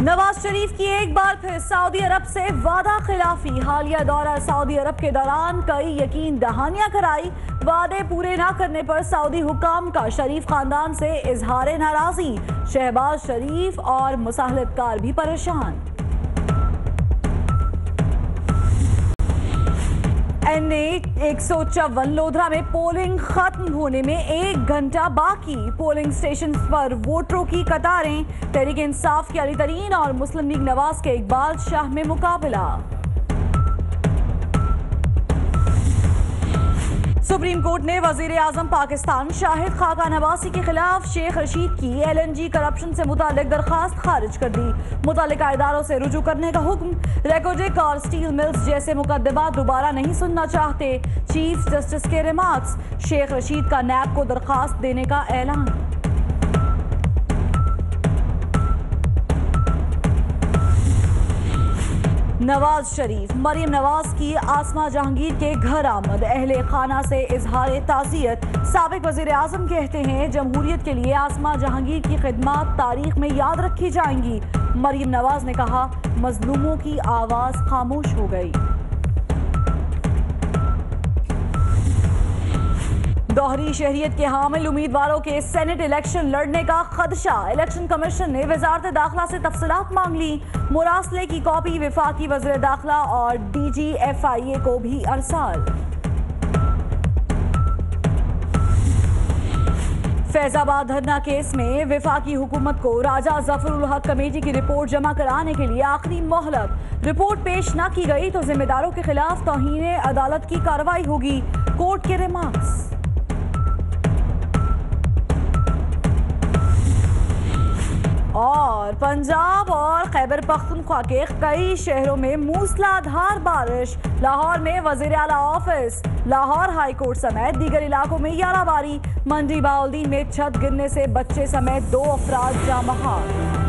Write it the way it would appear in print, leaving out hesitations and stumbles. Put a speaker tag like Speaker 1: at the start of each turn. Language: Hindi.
Speaker 1: नवाज शरीफ की एक बार फिर सऊदी अरब से वादा खिलाफी। हालिया दौरा सऊदी अरब के दौरान कई यकीन दहानियां कराई। वादे पूरे न करने पर सऊदी हुकाम का शरीफ खानदान से इजहार नाराजगी। शहबाज शरीफ और मुसाहलतकार भी परेशान। NA 154 लोधरा में पोलिंग खत्म होने में 1 घंटा बाकी। पोलिंग स्टेशन पर वोटरों की कतारें। तहरीक इंसाफ के अली तरीन और मुस्लिम लीग नवाज के इकबाल शाह में मुकाबला। सुप्रीम कोर्ट ने वजीर आजम पाकिस्तान शाहिद खाकान अब्बासी के खिलाफ शेख रशीद की LNG करप्शन से मुतालिक दरखास्त खारिज कर दी। मुतालिका इदारों से रुजू करने का हुक्म। रेकोडेक और स्टील मिल्स जैसे मुकदमात दोबारा नहीं सुनना चाहते। चीफ जस्टिस के रिमार्क्स। शेख रशीद का नैब को दरखास्त देने का ऐलान। नवाज शरीफ मरियम नवाज की आसमा जहांगीर के घर आमद। अहले खाना से इजहार ताज़ियत। साबिक वजीर आजम कहते हैं जमहूरियत के लिए आसमा जहांगीर की खिदमत तारीख में याद रखी जाएंगी। मरियम नवाज ने कहा मजलूमों की आवाज खामोश हो गई। दोहरी शहरियत के हामिल उम्मीदवारों के सेनेट इलेक्शन लड़ने का खदशा। इलेक्शन कमीशन ने वजारत दाखिला से तफसीलात मांग ली। मुरासले की कॉपी वफाकी वज़ीर दाखिला और DG FIA को भी अरसाल। फैजाबाद धरना केस में वफाकी हुकूमत को राजा जफरुल हक कमेटी की रिपोर्ट जमा कराने के लिए आखिरी मोहलत। रिपोर्ट पेश न की गई तो जिम्मेदारों के खिलाफ तौहीन अदालत की कार्रवाई होगी। कोर्ट के रिमार्क्स। और पंजाब और खैबर पख्तूनख्वा के कई शहरों में मूसलाधार बारिश। लाहौर में वजीर आला ऑफिस, लाहौर हाई कोर्ट समेत दीगर इलाकों में याराबारी। मंडी बाउद्दीन में छत गिरने से बच्चे समेत 2 अफराद जाँ बहक।